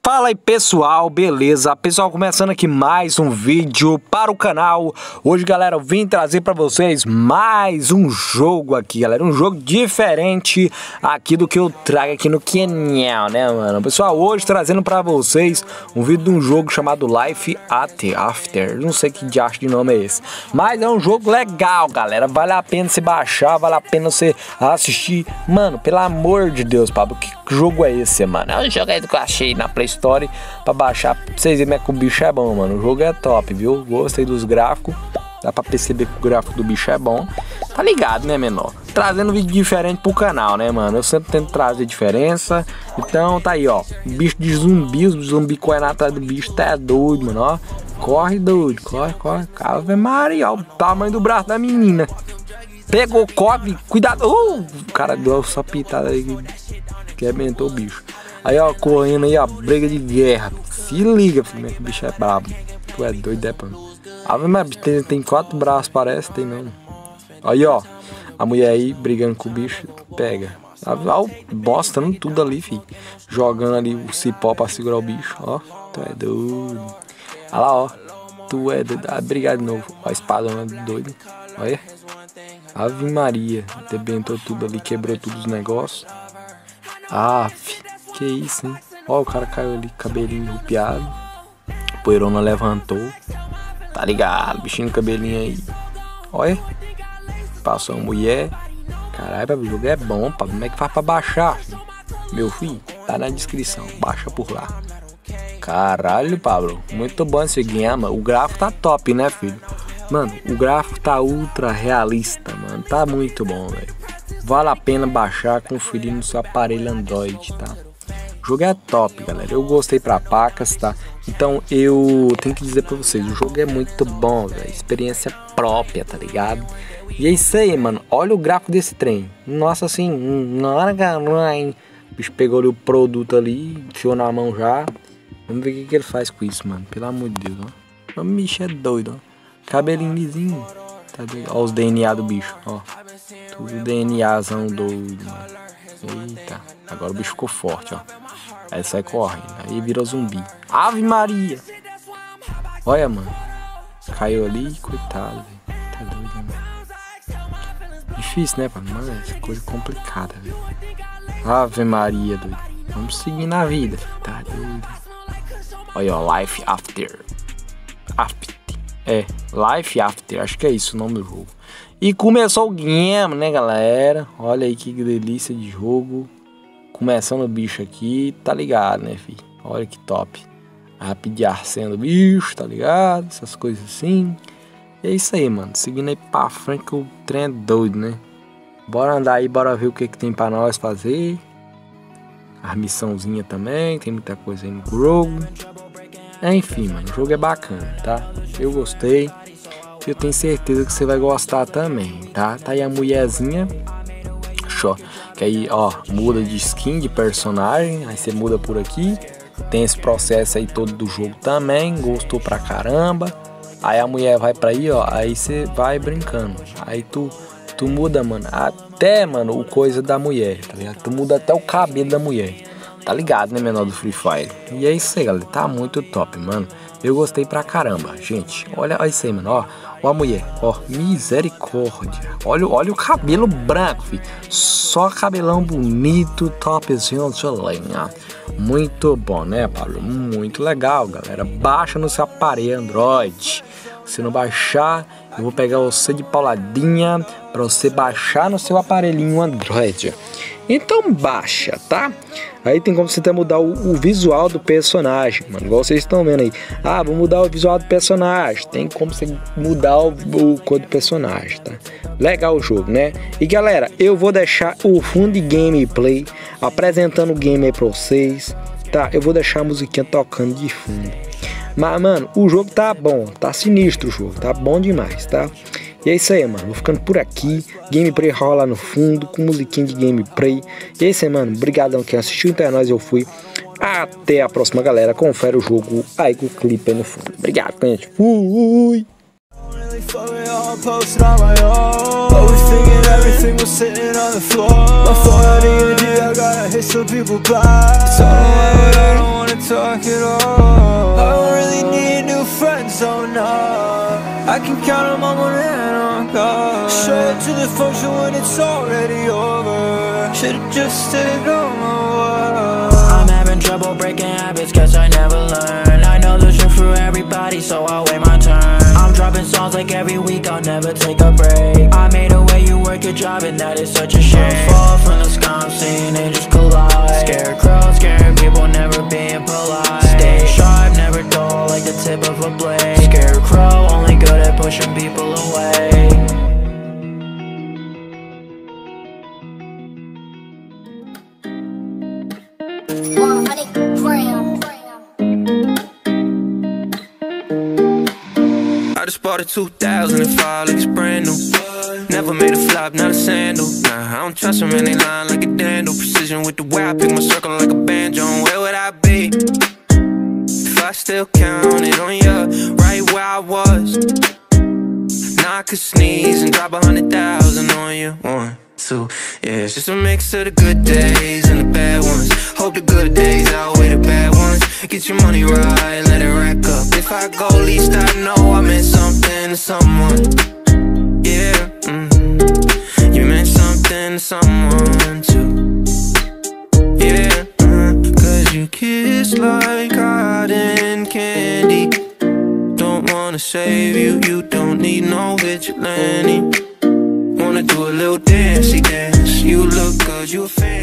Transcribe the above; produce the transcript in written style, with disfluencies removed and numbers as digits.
Fala aí pessoal, beleza? Pessoal, começando aqui mais um vídeo para o canal. Hoje, galera, eu vim trazer para vocês mais um jogo aqui, galera. Um jogo diferente aqui do que eu trago aqui no canal, né, mano? Pessoal, hoje trazendo para vocês um vídeo de um jogo chamado Life After. Não sei que diacho de nome é esse, mas é um jogo legal, galera. Vale a pena você baixar, vale a pena você assistir. Mano, pelo amor de Deus, Pablo, que jogo é esse, mano? É um jogo aí que eu achei na Play Store pra baixar, pra vocês verem como é que o bicho é bom, mano. O jogo é top, viu? Gostei dos gráficos. Dá pra perceber que o gráfico do bicho é bom. Tá ligado, né, menor? Trazendo vídeo diferente pro canal, né, mano? Eu sempre tento trazer diferença. Então tá aí, ó. Bicho de zumbi, os zumbi correndo atrás do bicho. Tá doido, mano, ó. Corre, doido. Corre. Ave Maria, ó. O tamanho do braço da menina. Pegou, corre. Cuidado. O cara deu só pitada aí. Que arrebentou o bicho. Aí, ó, correndo aí, ó, briga de guerra. Se liga, filho, que o bicho é brabo. Tu é doido, é, pô. Ave Maria, tem 4 braços, parece, tem não. Aí, ó, a mulher aí brigando com o bicho, pega. Ó, mostrando tudo ali, filho. Jogando ali o cipó pra segurar o bicho, ó. Tu é doido. Olha lá, ó. Tu é doido. Ah, brigar de novo. Ó, a espadona doido. Olha. Ave Maria. Arrebentou tudo ali, quebrou todos os negócios. Ah, que isso, hein? Ó, o cara caiu ali, cabelinho rupiado. Poeirona levantou. Tá ligado, bichinho de cabelinho aí. Olha. Passou uma mulher. Caralho, o jogo é bom, pá. Como é que faz pra baixar, filho? Meu filho, tá na descrição. Baixa por lá. Caralho, Pablo. Muito bom esse game, mano. O gráfico tá top, né, filho? Mano, o gráfico tá ultra realista, mano. Tá muito bom, velho. Vale a pena baixar, conferir no seu aparelho Android, tá? O jogo é top, galera. Eu gostei pra pacas, tá? Então eu tenho que dizer pra vocês, o jogo é muito bom, velho. Experiência própria, tá ligado? E é isso aí, mano. Olha o gráfico desse trem. Nossa, assim, o bicho pegou ali o produto ali, enfiou na mão já. Vamos ver o que ele faz com isso, mano. Pelo amor de Deus, ó. O bicho é doido, ó. Cabelinho lisinho. Tá doido? Ó os DNA do bicho, ó. Tudo DNAzão doido, mano. Eita. Agora o bicho ficou forte, ó. Aí sai correndo. Aí virou zumbi. Ave Maria. Olha, mano. Caiu ali, coitado, velho. Tá doido, mano. Difícil, né, mano? Mas essa coisa complicada, velho. Ave Maria, doido. Vamos seguir na vida. Tá doido. Olha, ó. Life After. É, Life After. Acho que é isso o nome do jogo. E começou o game, né, galera? Olha aí que delícia de jogo. Começando o bicho aqui, tá ligado, né, filho? Olha que top. Rapidear sendo bicho, tá ligado? Essas coisas assim. E é isso aí, mano. Seguindo aí pra frente que o trem é doido, né? Bora andar aí, bora ver o que tem pra nós fazer. A missãozinha também, tem muita coisa aí no jogo. Enfim, mano, o jogo é bacana, tá? Eu gostei. Eu tenho certeza que você vai gostar também, tá? Tá aí a mulherzinha. Show. Que aí, ó, muda de skin, de personagem. Aí você muda por aqui. Tem esse processo aí todo do jogo também. Gostou pra caramba. Aí a mulher vai pra aí, ó. Aí você vai brincando. Aí tu muda, mano. Até, mano, o coisa da mulher, tá ligado? Tu muda até o cabelo da mulher. Tá ligado, né, menor do Free Fire? E é isso aí, galera. Tá muito top, mano. Eu gostei pra caramba, gente. Olha isso aí, mano. Ó a mulher. Ó, misericórdia. Olha o cabelo branco, filho. Só cabelão bonito, topzinho de linha. Muito bom, né, Pablo? Muito legal, galera. Baixa no seu aparelho Android. Se não baixar, eu vou pegar você de pauladinha pra você baixar no seu aparelhinho Android. Então baixa, tá? Aí tem como você até mudar o visual do personagem, mano. Igual vocês estão vendo aí. Ah, vou mudar o visual do personagem. Tem como você mudar o cor do personagem, tá? Legal o jogo, né? E galera, eu vou deixar o fundo de gameplay apresentando o game aí pra vocês, tá? Eu vou deixar a musiquinha tocando de fundo. Mas, mano, o jogo tá bom. Tá sinistro o jogo. Tá bom demais, tá? E é isso aí, mano. Vou ficando por aqui. Gameplay rola no fundo, com musiquinha de gameplay. E é isso aí, mano. Obrigadão quem assistiu. Então é nóis, eu fui. Até a próxima, galera. Confere o jogo aí com o clipe aí no fundo. Obrigado, gente. Fui! talk at all. I don't really need new friends, oh no. I can count them on one hand, oh God. Show up to the function when it's already over. Should've just stayed on my wall. I'm having trouble breaking habits, guess I never learn. I know there's room for everybody, so I'll wait my turn. I'm dropping songs like every week, I'll never take a break. I made a way you work your job, and that is such a shame. Fall from the sky, I'm seeing angels collide. Scarecrow, scaring people, never being polite. Stay sharp, never dull, like the tip of a blade. Scarecrow, only good at pushing people away. I just bought a 2005, like it's brand new. Never made a flop, not a sandal. Nah, I don't trust them and they lying like a dandle. Precision with the way I pick my circle like a banjo. Where would I be if I still counted on you? Right where I was. Now I could sneeze and drop 100,000 on you. 1, 2, yeah, it's just a mix of the good days and the bad ones. Hope the good days outweigh the bad ones. Get your money right, let it rack up. If I go, at least I know I meant something to someone. Yeah, you meant something to someone too. Yeah, cause you kiss like cotton candy. Don't wanna save you, you don't need no vigilante. Wanna do a little dancey dance. You look good, you a fan.